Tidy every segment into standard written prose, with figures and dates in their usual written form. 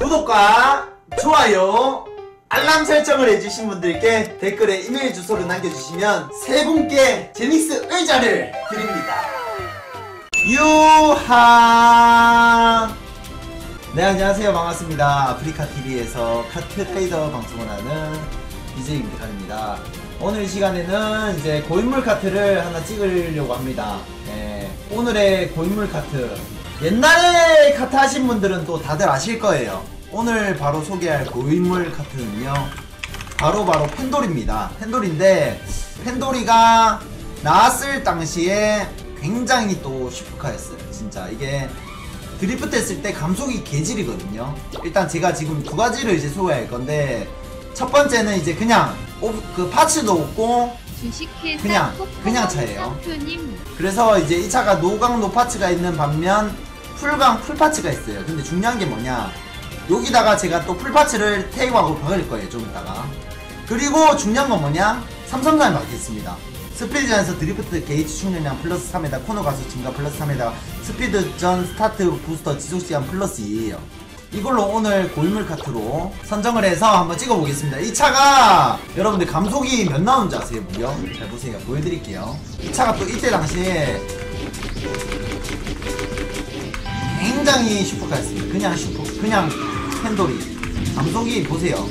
구독과 좋아요 알람 설정을 해주신 분들께 댓글에 이메일 주소를 남겨주시면 세 분께 제닉스 의자를 드립니다. 유하. 네, 안녕하세요. 반갑습니다. 아프리카TV에서 카트레이더 방송을 하는 BJ입니다. 오늘 시간에는 이제 고인물 카트를 하나 찍으려고 합니다. 네, 오늘의 고인물 카트, 옛날에 카트 하신 분들은 또 다들 아실 거예요. 오늘 바로 소개할 고인물 카트는요, 바로 펜돌입니다. 펜돌인데, 펜돌이가 나왔을 당시에 굉장히 또 슈퍼카였어요. 진짜 이게 드리프트 했을 때 감속이 개질이거든요. 일단 제가 지금 두 가지를 이제 소개할 건데, 첫 번째는 이제 그냥 그 파츠도 없고 그냥 차예요. 그래서 이제 이 차가 노강 노파츠가 있는 반면 풀강 풀파츠가 있어요. 근데 중요한 게 뭐냐, 여기다가 제가 또 풀파츠를 테이프하고 박을 거예요, 좀 이따가. 그리고 중요한 건 뭐냐, 삼성전에 박겠습니다. 스피드전에서 드리프트 게이지 충전량 플러스 3에다 코너 가속 증가 플러스 3에다가 스피드전 스타트 부스터 지속시간 플러스 2에요 이걸로 오늘 고인물 카트로 선정을 해서 한번 찍어보겠습니다. 이 차가 여러분들 감속이 몇 나오는지 아세요? 무려? 잘 보세요. 보여드릴게요. 이 차가 또 이때 당시에 굉장히 슈퍼카였습니다. 그냥 펜돌이 감속이 보세요.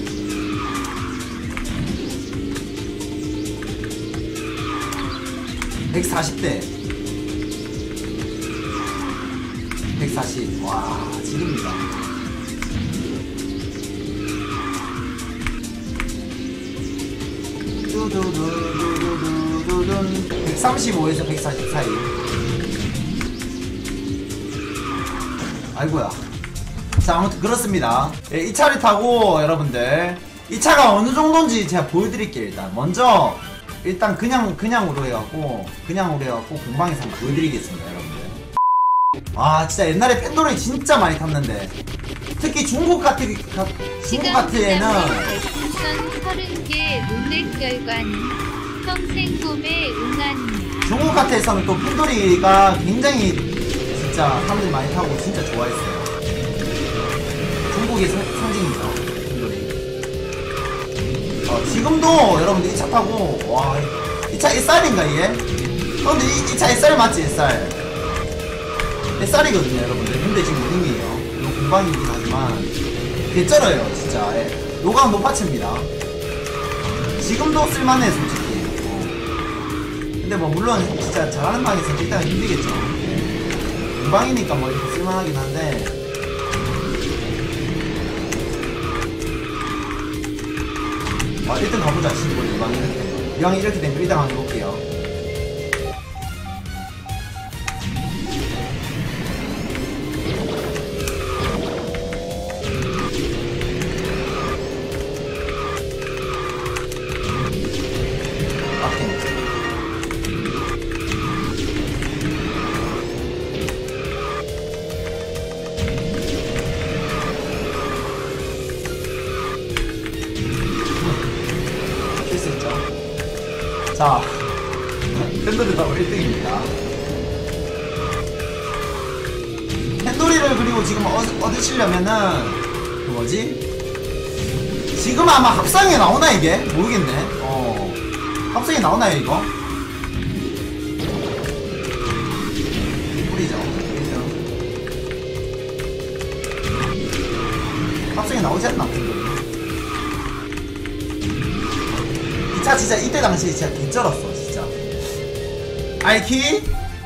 140대 140. 와, 지릅니다. 두두두두두두둔 135에서 140 사이. 아이고야. 자, 아무튼 그렇습니다. 예, 이 차를 타고 여러분들 이 차가 어느 정도인지 제가 보여드릴게요. 일단 먼저 일단 그냥으로 해갖고 공방에서 한번 보여드리겠습니다, 여러분들. 아, 진짜 옛날에 펜돌이 진짜 많이 탔는데, 특히 중국 카트에는 중국 카트에서는 또 펜돌이가 굉장히 진짜 사람들이 많이 타고 진짜 좋아했어요. 중국의 상징이죠, 펜돌이. 지금도 여러분들 이 차 타고, 와, 이 차 SR인가 이게? 근데 이 차 SR 맞지? SR이거든요, 여러분들. 근데 지금 무등이에요. 이거 공방이긴 하지만 개쩔어요, 진짜. 노강 노파츠입니다. 지금도 쓸만해, 솔직히. 근데 뭐 물론 진짜 잘하는 방에서 일단 힘들겠죠. 공방이니까 뭐 이렇게 쓸만하긴 한데, 아, 1등 가보자, 진짜. 이왕 이렇게 되면 1등 한번 해볼게요. 자, 펜돌이 바로 1등입니다. 펜돌이를 그리고 지금 얻으시려면은 그 뭐지? 지금 아마 합성에 나오나 이게? 모르겠네. 합성에 나오나요 이거? 뿌리죠. 1등. 합성에 나오지 않나 펜돌이? 이 차 진짜 이때 당시에 진짜 개쩔었어, 진짜. 알키?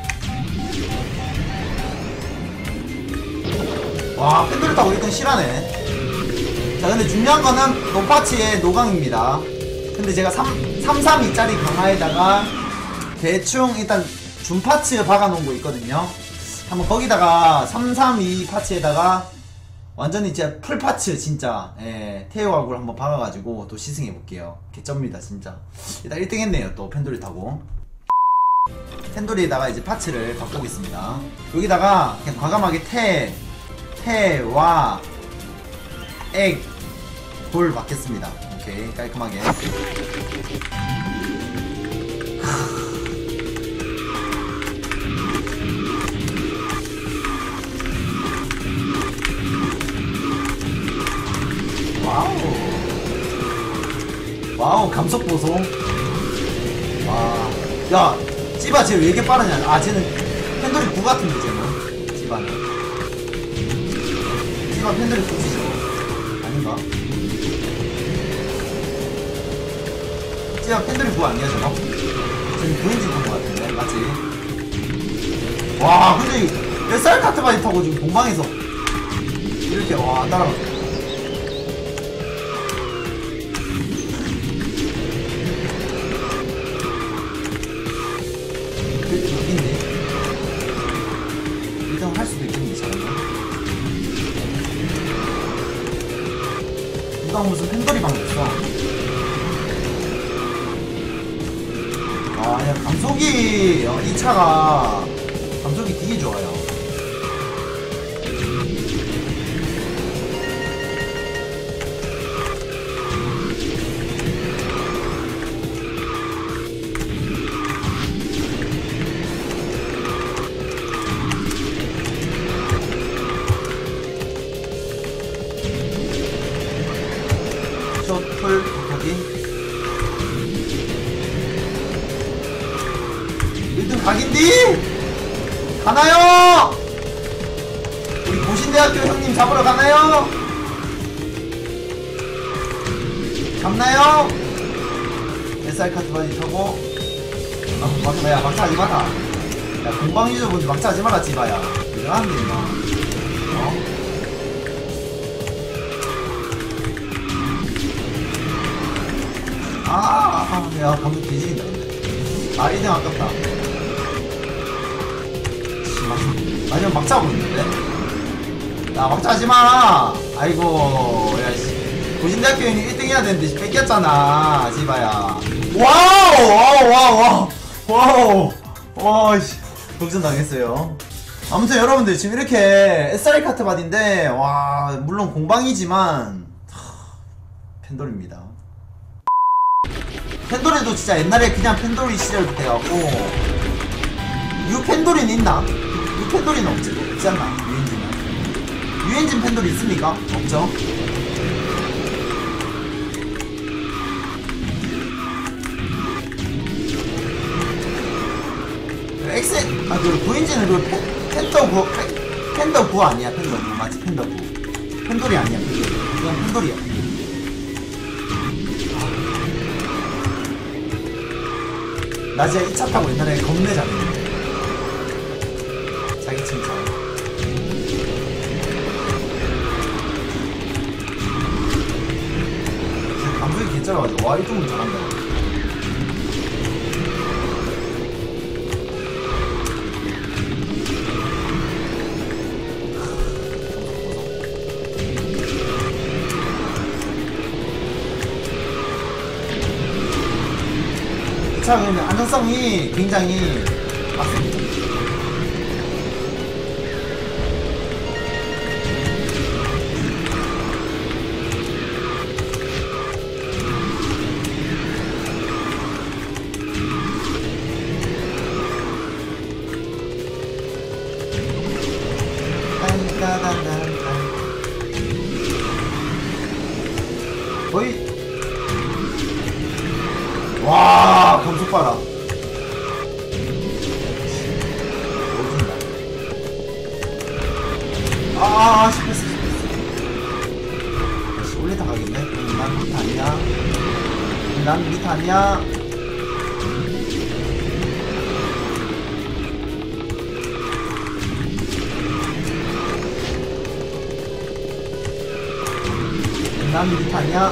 와, 펜돌을 타고 1등 실하네. 자, 근데 중요한 거는 노파츠의 노강입니다. 근데 제가 332짜리 강화에다가 대충 일단 준파츠 박아놓은 거 있거든요. 한번 거기다가 332 파츠에다가 완전히 이제 풀파츠 진짜, 테이오하고를 한번 박아가지고 또 시승해볼게요. 개쩝니다 진짜. 일단 1등 했네요. 또 펜돌이 타고. 펜돌이에다가 이제 파츠를 바꾸겠습니다. 여기다가 그냥 과감하게 태와 액 돌 받겠습니다. 오케이, 깔끔하게. 와우, 감속 보소. 와, 야, 찌바 쟤 왜 이렇게 빠르냐? 아, 쟤는 펜돌이 9 같은데, 쟤는. 찌바는. 찌바 펜돌이 9지죠? 아닌가? 찌바 펜돌이 9 아니야, 저거? 쟤는 9인지 본 것 같은데, 맞지? 와, 근데 몇 살 카트바디 타고 지금 공방에서 이렇게, 와, 따라가죠. 여기인데? 1등 할 수도 있겠는데, 잘하면. 누가 무슨 팬더리 방도 있어. 아, 야, 감속이, 이 차가, 감속이 되게 좋아요. 숏풀 거기 1등 각인디? 가나요? 우리 고신대학교 형님 잡으러 가나요? 잡나요? SR 카트바디 타고. 아, 막차, 야, 막차 하지 마라. 야, 공방 유저분들 막차 하지 마라, 지바야. 왜 하는데, 임마. 어? 야, 감독 뒤지긴다, 근데. 아, 1등 아깝다. 마지막 막차 하고 있는데? 야, 막차 하지 마! 아이고, 야, 씨. 고신대학교 형님 1등 해야 되는데, 뺏겼잖아, 지바야. 와우! 와우, 와우, 와우! 와우! 와, 씨. 독전 당했어요. 아무튼 여러분들, 지금 이렇게 SR 카트바디인데, 와, 물론 공방이지만, 팬돌입니다. 펜돌이도 진짜 옛날에 그냥 펜돌이 시절부터 해갖고 유펜돌이는 있나? 유펜돌이는 없지 않나? 유엔진은 유엔진 펜돌이 있습니까? 없죠? 엑셀 그 구엔진은 그 펜더 9 아니야. 펜더 9 맞지? 펜더 9 펜돌이 아니야. 그냥 펜돌이야. 나 진짜 이 차 타고 옛날에 겁내 잘했는데. 자기 칭찬. 진짜 감성이 개쩔어가지고 와, 이 정도 잘한다. 이 차는 안정성이 굉장히 빡셉니다. 거의 와, 감속 봐라. 아, 실패했어. 5리터 가겠네. 난 리터 아니야. 난 리터 아니야. 난 리터 아니야.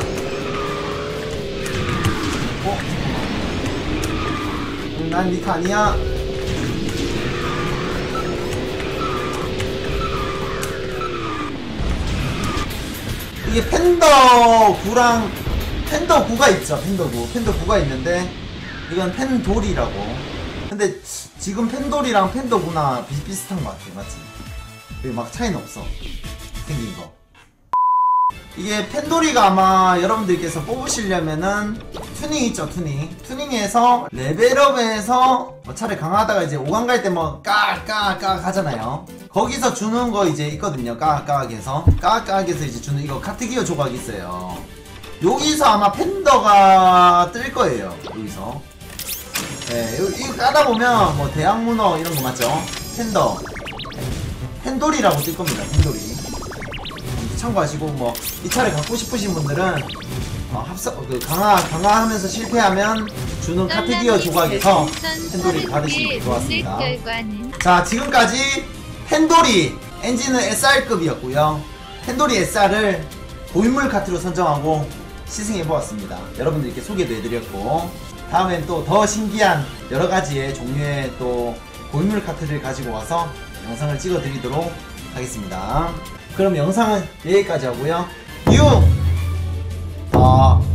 난 리터 아니야. 이게 펜더 9랑 펜더 9가 있죠. 펜더 9. 펜더 9가 있는데 이건 펜돌이라고. 근데 지금 펜돌이랑 펜더 9나 비슷비슷한 것 같아. 맞지? 여기 막 차이는 없어. 생긴 거. 이게 펜돌이가 아마 여러분들께서 뽑으시려면은 튜닝 있죠. 튜닝해서 레벨업에서 뭐 차를 강하다가 이제 5강 갈 때 뭐 까까까 하잖아요. 거기서 주는 거 이제 있거든요. 까까하게 해서 이제 주는 이거 카트기어 조각 있어요. 여기서 아마 팬더가 뜰 거예요. 여기서. 네, 이거 까다 보면 뭐 대학문어 이런 거 맞죠? 팬더. 팬돌이라고 뜰 겁니다. 팬돌이. 참고하시고 뭐 이 차를 갖고 싶으신 분들은 강화하면서 실패하면 주는 카트기어 조각에서 팬돌이 받으시면 될 것 같습니다. 자, 지금까지 팬돌이 엔진은 SR급이었고요. 팬돌이 SR을 고인물 카트로 선정하고 시승해보았습니다. 여러분들께 소개도 해드렸고, 다음엔 또 더 신기한 여러가지의 종류의 또 고인물 카트를 가지고 와서 영상을 찍어드리도록 하겠습니다. 그럼 영상은 여기까지 하고요. 6, 4,